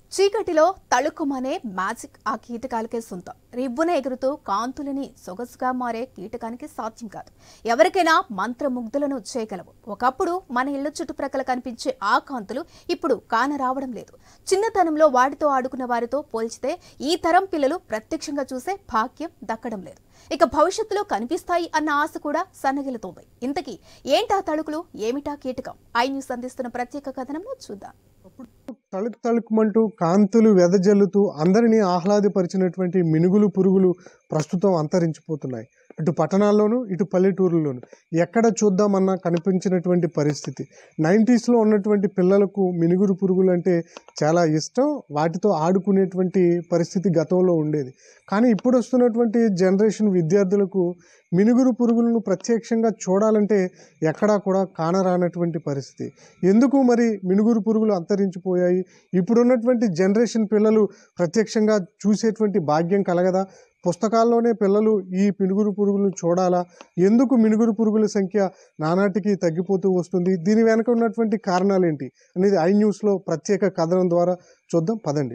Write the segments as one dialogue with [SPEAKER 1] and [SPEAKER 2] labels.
[SPEAKER 1] చీకటిలో తళుక్కుమనే మ్యాజిక్ ఆ కీటకాలకే సొంతం. రివ్వున ఎగురుతూ కాంతులని సొగసుగా మారే కీటకానికి సాధ్యం కాదు. ఎవరికైనా మంత్రముగ్ధులను చేయగలవు. ఒకప్పుడు మన ఇళ్ల చుట్టుప్రక్కల కనిపించే ఆ కాంతులు ఇప్పుడు కానరావడం లేదు. చిన్నతనంలో వాటితో ఆడుకున్న వారితో పోల్చితే ఈ తరం పిల్లలు ప్రత్యక్షంగా చూసే భాగ్యం దక్కడం లేదు. ఇక భవిష్యత్తులో కనిపిస్తాయి అన్న ఆశ కూడా సన్నగిలుతోంది. ఇంతకీ ఏంటా తళుకులు, ఏమిటా కీటకం? ఐ న్యూస్ అందిస్తున్న ప్రత్యేక కథనంలో చూద్దాం.
[SPEAKER 2] తళుకుమంటూ కాంతులు వెదజల్లుతూ అందరినీ ఆహ్లాదపరిచినటువంటి మినుగులు పురుగులు ప్రస్తుతం అంతరించిపోతున్నాయి. ఇటు పట్టణాల్లోనూ ఇటు పల్లెటూరుల్లోనూ ఎక్కడ చూద్దామన్నా కనిపించినటువంటి పరిస్థితి. 90s ఉన్నటువంటి పిల్లలకు మినుగురు పురుగులు అంటే చాలా ఇష్టం, వాటితో ఆడుకునేటువంటి పరిస్థితి గతంలో ఉండేది. కానీ ఇప్పుడు వస్తున్నటువంటి జనరేషన్ విద్యార్థులకు మినుగురు పురుగులను ప్రత్యక్షంగా చూడాలంటే ఎక్కడా కూడా కానరానటువంటి పరిస్థితి. ఎందుకు మరి మినుగురు పురుగులు అంతరించిపోయాయి? ఇప్పుడున్నటువంటి జనరేషన్ పిల్లలు ప్రత్యక్షంగా చూసేటువంటి భాగ్యం కలగదా? పుస్తకాల్లోనే పిల్లలు ఈ మినుగురు పురుగులను చూడాలా? ఎందుకు మినుగురు పురుగుల సంఖ్య నానాటికి తగ్గిపోతూ వస్తుంది? దీని వెనక ఉన్నటువంటి కారణాలు ఏంటి అనేది ఐ న్యూస్లో ప్రత్యేక కథనం ద్వారా చూద్దాం. పదండి.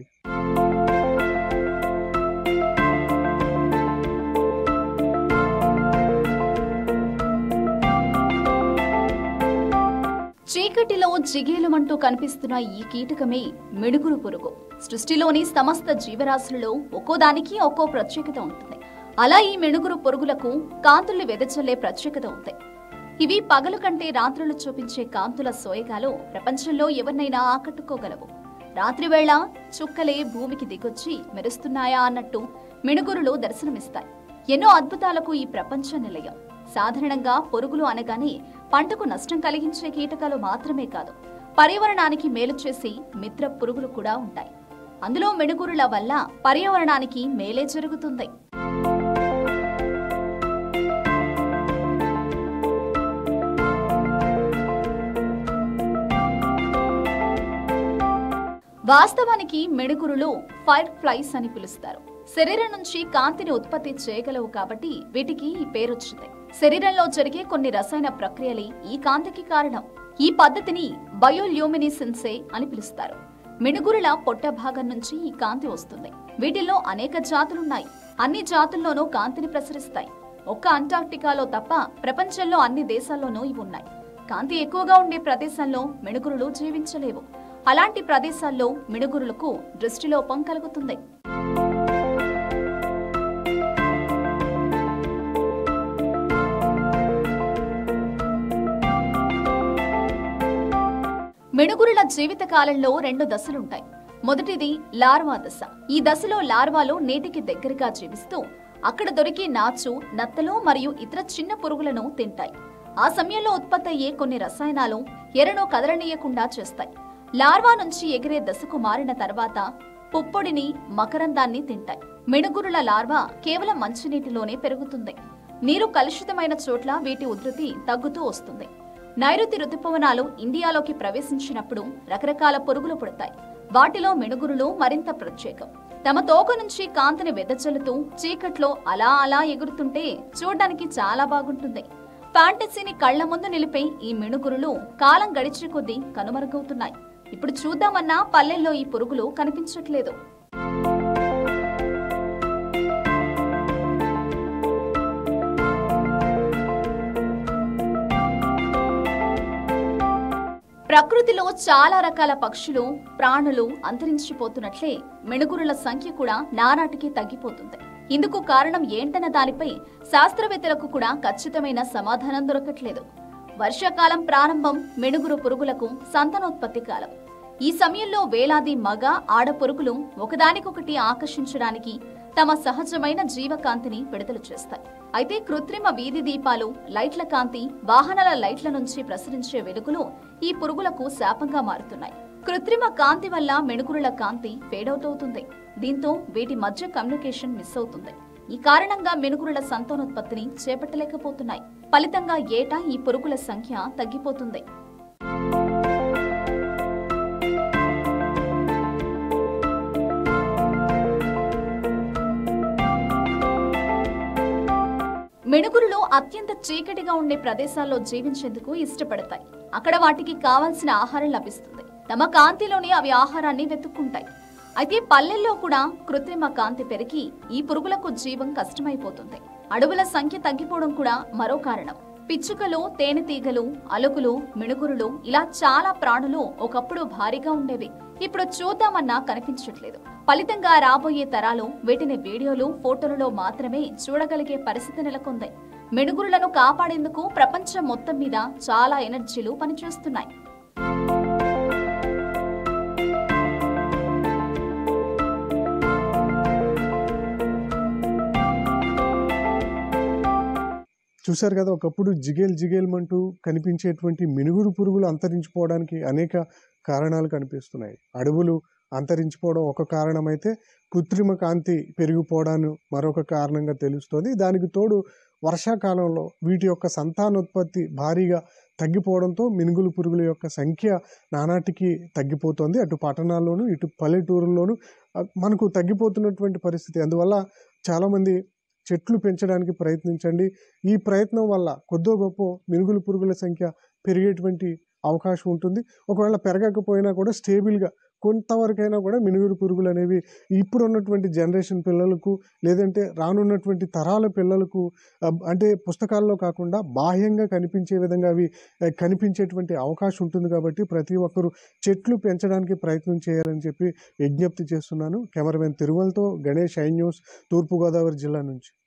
[SPEAKER 3] చీకటిలో జిగేలుమంటూ కనిపిస్తున్న ఈ కీటకమే మినుగురు పురుగు. సృష్టిలోని సమస్త జీవరాశులలో ఒక్కోదానికి ఒక్కో ప్రత్యేకత ఉంటుంది. అలా ఈ మినుగురు పురుగులకు కాంతుల్ని వెదజల్లే ప్రత్యేకత ఉంది. ఇవి పగలు కంటే రాత్రులు చూపించే కాంతుల సోయగాలు ప్రపంచంలో ఎవరినైనా ఆకట్టుకోగలవు. రాత్రివేళ చుక్కలే భూమికి దిగొచ్చి మెరుస్తున్నాయా అన్నట్టు మినుగురులు దర్శనమిస్తాయి. ఎన్నో అద్భుతాలకు ఈ ప్రపంచ నిలయం. సాధారణంగా పురుగులు అనగానే పంటకు నష్టం కలిగించే కీటకాలు మాత్రమే కాదు, పర్యావరణానికి మేలు చేసి మిత్ర పురుగులు కూడా ఉంటాయి. అందులో మినుగురుల వల్ల పర్యావరణానికి మేలే జరుగుతుంది. వాస్తవానికి మినుగురులు ఫైర్ ఫ్లైస్ అని పిలుస్తారు. శరీరం నుంచి కాంతిని ఉత్పత్తి చేయగలవు కాబట్టి వీటికి ఈ పేరొచ్చింది. శరీరంలో జరిగే కొన్ని రసాయన ప్రక్రియలే ఈ కాంతికి కారణం. ఈ పద్ధతిని బయోల్యూమినిసెన్సే అని పిలుస్తారు. మినుగురుల పొట్ట భాగం నుంచి ఈ కాంతి వస్తుంది. వీటిల్లో అనేక జాతులున్నాయి. అన్ని జాతుల్లోనూ కాంతిని ప్రసరిస్తాయి. ఒక్క అంటార్క్టికాలో తప్ప ప్రపంచంలో అన్ని దేశాల్లోనూ ఇవి ఉన్నాయి. కాంతి ఎక్కువగా ఉండే ప్రదేశంలో మినుగురులు జీవించలేవు. అలాంటి ప్రదేశాల్లో మినుగురులకు దృష్టిలోపం కలుగుతుంది. మినుగురుల జీవిత కాలంలో 2 దశలుంటాయి. మొదటిది లార్వా దశ. ఈ దశలో లార్వాలు నీటికి దగ్గరగా జీవిస్తూ అక్కడ దొరికే నాచు, నత్తలు మరియు ఇతర చిన్న పురుగులను తింటాయి. ఆ సమయంలో ఉత్పత్తి అయ్యే కొన్ని రసాయనాలు ఎరను కదలనీయకుండా చేస్తాయి. లార్వా నుంచి ఎగిరే దశకు మారిన తర్వాత పుప్పొడిని, మకరందాన్ని తింటాయి. మినుగురుల లార్వా కేవలం మంచినీటిలోనే పెరుగుతుంది. నీరు కలుషితమైన చోట్ల వీటి ఉధృతి తగ్గుతూ వస్తుంది. నైరుతి రుతుపవనాలు ఇండియాలోకి ప్రవేశించినప్పుడు రకరకాల పురుగులు పుడతాయి. వాటిలో మినుగురులు మరింత ప్రత్యేకం. తమ తోక నుంచి కాంతిని వెదజల్లుతూ చీకట్లో అలా అలా ఎగురుతుంటే చూడ్డానికి చాలా బాగుంటుంది. ఫ్యాంటసీని కళ్ల ముందు నిలిపే ఈ మినుగురులు కాలం గడిచే కొద్దీ కనుమరుగవుతున్నాయి. ఇప్పుడు చూద్దామన్నా పల్లెల్లో ఈ పురుగులు కనిపించట్లేదు. ప్రకృతిలో చాలా రకాల పక్షులు, ప్రాణులు అంతరించిపోతున్నట్లే మినుగురుల సంఖ్య కూడా నానాటికి తగ్గిపోతుంది. ఇందుకు కారణం ఏంటన్న దానిపై శాస్త్రవేత్తలకు కూడా ఖచ్చితమైన సమాధానం దొరకట్లేదు. వర్షాకాలం ప్రారంభం మినుగురు పురుగులకు సంతానోత్పత్తి కాలం. ఈ సమయంలో వేలాది మగ, ఆడ పురుగులు ఒకదానికొకటి ఆకర్షించడానికి తమ సహజమైన జీవకాంతిని విడుదల చేస్తాయి. అయితే కృత్రిమ వీధి దీపాలు, లైట్ల కాంతి, వాహనాల లైట్ల నుంచి ప్రసరించే వెలుగులు ఈ పురుగులకు శాపంగా మారుతున్నాయి. కృత్రిమ కాంతి వల్ల మినుగురుల కాంతి ఫేడౌట్ అవుతుంది. దీంతో వీటి మధ్య కమ్యూనికేషన్ మిస్ అవుతుంది. ఈ కారణంగా మినుగురుల సంతానోత్పత్తిని చేపట్టలేకపోతున్నాయి. ఫలితంగా ఏటా ఈ పురుగుల సంఖ్య తగ్గిపోతుంది. మినుగురులు అత్యంత చీకటిగా ఉండే ప్రదేశాల్లో జీవించేందుకు ఇష్టపడతాయి. అక్కడ వాటికి కావాల్సిన ఆహారం లభిస్తుంది. తమ కాంతిలోనే అవి ఆహారాన్ని వెతుక్కుంటాయి. అయితే పల్లెల్లో కూడా కృత్రిమ కాంతి పెరిగి ఈ పురుగులకు జీవం కష్టమైపోతుంది. అడవుల సంఖ్య తగ్గిపోవడం కూడా మరో కారణం. పిచ్చుకలు, తేనెటీగలు, అలుగులు, మిణుగురులు ఇలా చాలా ప్రాణులు ఒకప్పుడు భారీగా ఉండేవి. ఇప్పుడు చూద్దామన్నా కనిపించట్లేదు. ఫలితంగా రాబోయే తరాలు వీటిని వీడియోలు, ఫోటోలలో మాత్రమే చూడగలిగే పరిస్థితి నెలకొంది. మిణుగురులను కాపాడేందుకు ప్రపంచం మొత్తం మీద చాలా ఎనర్జీలు పనిచేస్తున్నాయి.
[SPEAKER 2] చూశారు కదా, ఒకప్పుడు జిగేల్మంటూ కనిపించేటువంటి మినుగురు పురుగులు అంతరించిపోవడానికి అనేక కారణాలు కనిపిస్తున్నాయి. అడవులు అంతరించిపోవడం ఒక కారణమైతే కృత్రిమ కాంతి పెరిగిపోవడాన్ని మరొక కారణంగా తెలుస్తోంది. దానికి తోడు వర్షాకాలంలో వీటి యొక్క సంతానోత్పత్తి భారీగా తగ్గిపోవడంతో మినుగులు పురుగుల యొక్క సంఖ్య నానాటికి తగ్గిపోతుంది. అటు పట్టణాల్లోనూ ఇటు పల్లెటూరుల్లోనూ మనకు తగ్గిపోతున్నటువంటి పరిస్థితి. అందువల్ల చాలామంది చెట్లు పెంచడానికి ప్రయత్నించండి. ఈ ప్రయత్నం వల్ల కొద్దో గొప్ప మినుగులు పురుగుల సంఖ్య పెరిగేటువంటి అవకాశం ఉంటుంది. ఒకవేళ పెరగకపోయినా కూడా స్టేబుల్గా కొంతవరకైనా కూడా మినుగురు పురుగులు అనేవి ఇప్పుడున్నటువంటి జనరేషన్ పిల్లలకు, లేదంటే రానున్నటువంటి తరాల పిల్లలకు అంటే పుస్తకాల్లో కాకుండా బాహ్యంగా కనిపించే విధంగా అవి కనిపించేటువంటి అవకాశం ఉంటుంది. కాబట్టి ప్రతి ఒక్కరూ చెట్లు పెంచడానికి ప్రయత్నం చేయాలని చెప్పి విజ్ఞప్తి చేస్తున్నాను. కెమెరామెన్ తిరుమలతో గణేష్, ఐ న్యూస్, తూర్పుగోదావరి జిల్లా నుంచి.